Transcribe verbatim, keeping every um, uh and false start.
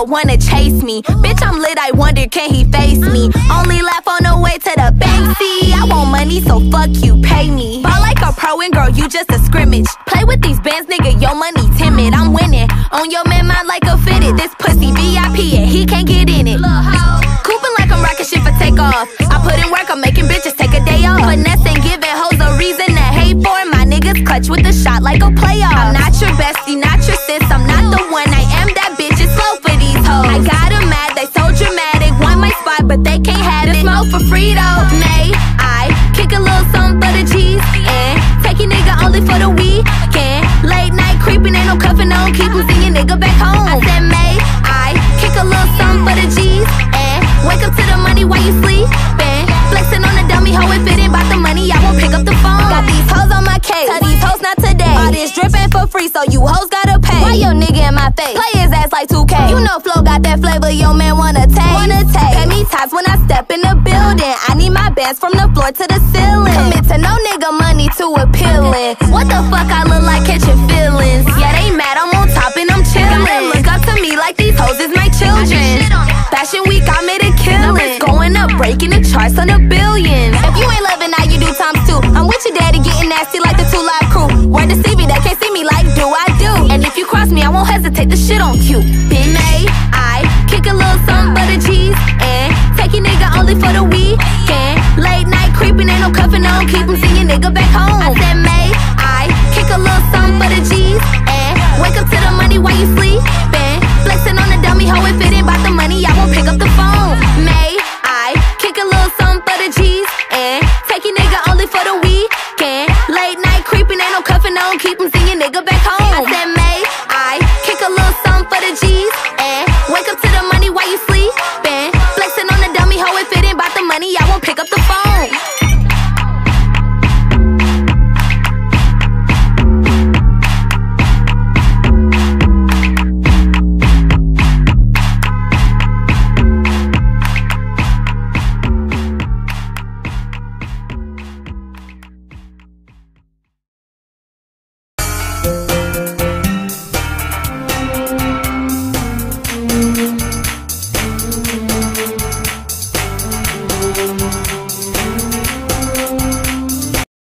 nigga wanna chase me. Bitch, I'm lit, I wonder can he face me. Only laugh on the way to the bank. See, I want money, so fuck you, pay me. Ball like a pro and girl, you just a scrimmage. Play with these bands, nigga, your money timid. I'm winning, on your man mind like a fitted. This pussy V I P and he can't get in it. Coupe like I'm rockin' shit for takeoff. I put in work, I'm making bitches take a day off. Finesse and givin hoes a reason to hate for. My niggas clutch with the shot like a playoff. I'm not your bestie, not your sis, I'm not the one. I am that bitch, it's slow for these hoes. I got them mad, they so dramatic. Want my spot, but they can't have it. Smoke for free though. May I kick a little something for the G's and take your nigga only for the weekend. Late night creeping, ain't no cuffing on. Keep him seeing nigga back home. I said may I kick a little something for the G's and wake up to the money while you sleepin'. Flexing on the dummy hoe, if it ain't about the money, I won't pick up the phone. Got these hoes on my case, tell these hoes not today. All this drippin' for free, so you hoes gotta pay. Why your nigga in my face? Play his ass like two K. You know Flo got that flavor, your man wanna taste. Wanna taste. Pay me times when I step in the building. I need my bands from the floor to the ceiling. Commit to no nigga money too appealing. What the fuck I look like catching feelings? Yeah, they mad, I'm on top and I'm chillin'. Gotta look up to me like these hoes is my children. Fashion week, I made a killing. Going up, breaking the charts on a billion. If you ain't loving now, you do times two. I'm with your daddy, getting nasty like the two live crew. Word to C V, they can't see me like do I do. And if you cross me, I won't hesitate to shit on cue. Been May, I kick a little something for the G's and take your nigga only for the weekend. Late night creeping, ain't no cuffing on. Keep him seeing nigga back home. I said May, I kick a little something for the G's and wake up to the money while you sleepin'. Flexing on the dummy hoe, if it ain't about the money, I won't pick up the phone. May I kick a little something for the G's and take your nigga only for the weekend. Late night creeping, ain't no cuffing on. Keep him seeing nigga back home. I said May I kick a little something for the G's and wake up to the money while you sleepin'. Flexing on the dummy hoe, if it ain't about the money, I won't pick up the phone. We'll be right back.